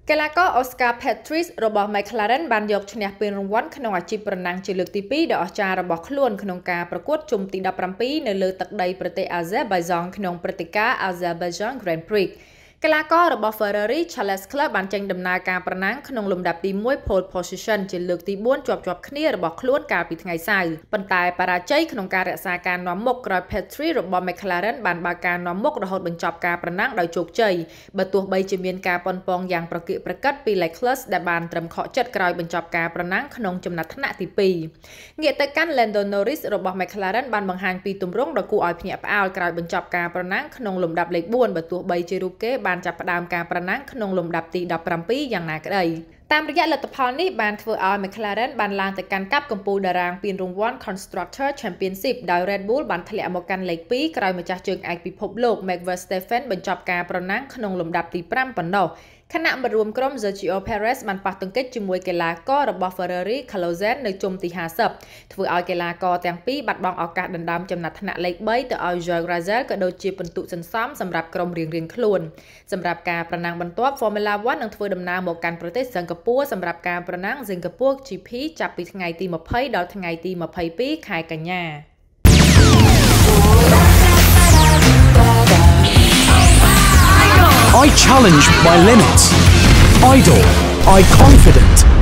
កីឡាករ Oscar Piastri របស់ McLaren បានយកឈ្នះពានរង្វាន់ក្នុងអាជីពប្រណាំងជាលើកទី 2 ដ៏អស្ចារ្យរបស់ខ្លួនក្នុងការប្រកួតជុំទី 17 នៅលើទឹកដីប្រទេស Azerbaijan ក្នុងព្រឹត្តិការណ៍ Azerbaijan Grand Prix កីឡាកររបស់ Ferrari Charles Leclerc បានចេញដំណើរការប្រណាំងក្នុងលំដាប់ទី 1 Pole Position ជាលើកទី 4 ជាប់ៗគ្នារបស់ខ្លួនកាលពីថ្ងៃសៅរ៍ប៉ុន្តែបរាជ័យក្នុងការរក្សាការនាំមុខក្រោយ Piastri របស់ McLaren បានបើកការនាំមុខរហូតបញ្ចប់ការប្រណាំងដោយជោគជ័យបើទោះបីជាមានការប៉ុនប៉ងយ៉ាងប្រកៀកប្រកិតពី Leclerc ដែលបានត្រឹមខកចិត្តក្រោយបញ្ចប់ការប្រណាំងក្នុងចំណាត់ថ្នាក់ទី 2 ងាកទៅកាន់ Lando Norris របស់ McLaren បានបង្ហាញពីទម្រង់ដ៏គួរឲ្យភ្ញាក់ផ្អើលក្រោយបញ្ចប់ការប្រណាំងក្នុងលំដាប់លេខ 4 បើទោះបីជារូបគេបានចាប់ផ្ដើមការប្រណាំងក្នុងលំដាប់ទី 17 យ៉ាងណាក្តីតាមរយៈលទ្ធផលនេះបានធ្វើឲ្យ McLaren បានឡើងទៅកាន់កាប់កំពូលតារាងពានរង្វាន់ Constructor Championship ដោយ Red Bull បានធ្លាក់មកកាន់លេខ 2 ក្រោយម្ចាស់ជើងឯកពិភពលោក Max Verstappen បញ្ចប់ការប្រណាំងក្នុងលំដាប់ទី 5 ប៉ុណ្ណោះខណៈមិត្តរួមក្រុម Sergio Perez បានប៉ះទង្គិចជាមួយកីឡាកររបស់ Ferrari Carlos Sainz នៅជុំទី 50 ធ្វើឲ្យកីឡាករទាំងពីរបាត់បង់ឱកាសដណ្ដើមចំណាត់ថ្នាក់លេខ 3 ទៅឲ្យ George Russell ក៏ដូចជាពិន្ទុសន្សំសម្រាប់ក្រុមរៀងៗខ្លួនសម្រាប់ការប្រណាំងបន្ទាប់ Formula 1 នឹងធ្វើដំណើរមកកាន់ប្រទេសសិង្ហបុរីសម្រាប់ការប្រណាំង Singapore GP ចាប់ពីថ្ងៃទី 20 ដល់ថ្ងៃទី 22 ខែកញ្ញា I challenge my limits. Idol, I confident.